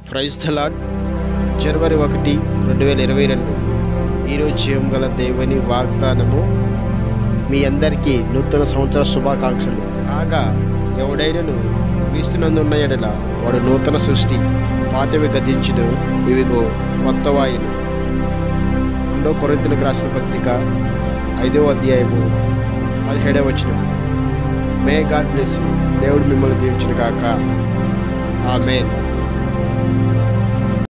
Praise the lord. జనవరి 1, 2022 ఈరోజు జీవం గల దేవుని వాగ్దానము. మీ అందరికీ నూతన సంవత్సర శుభాకాంక్షలు. కాగా ఎవడైనను క్రీస్తునందు ఉన్న ఎడల వాడు నూతన సృష్టి, పాతవి గతించును, ఇవిగో కొత్తవాయును. 2 కొరింథీయులకు రాసిన పత్రిక 5వ అధ్యాయము 17వ వచనం. May God bless you. దేవుడు మిమ్మల్ని దీవించును గాక. ఆమేన్.